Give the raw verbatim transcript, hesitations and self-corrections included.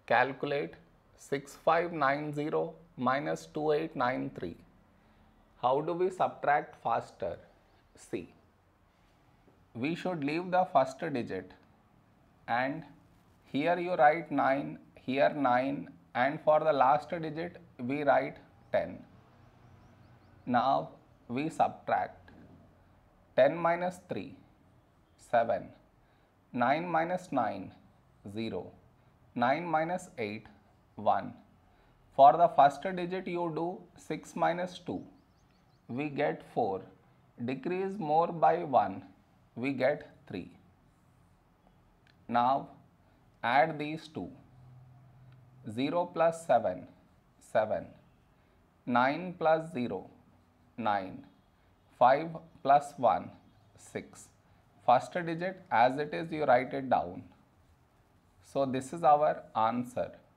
Calculate six five nine zero minus two eight nine three. How do we subtract faster? See, we should leave the first digit and here you write nine, here nine, and for the last digit we write ten. Now we subtract ten minus three, seven, nine minus nine, zero, nine minus eight, one. For the first digit you do six minus two, we get four. Decrease more by one, we get three. Now add these two. zero plus seven, seven. nine plus zero, nine. five plus one, six. First digit as it is you write it down. So this is our answer.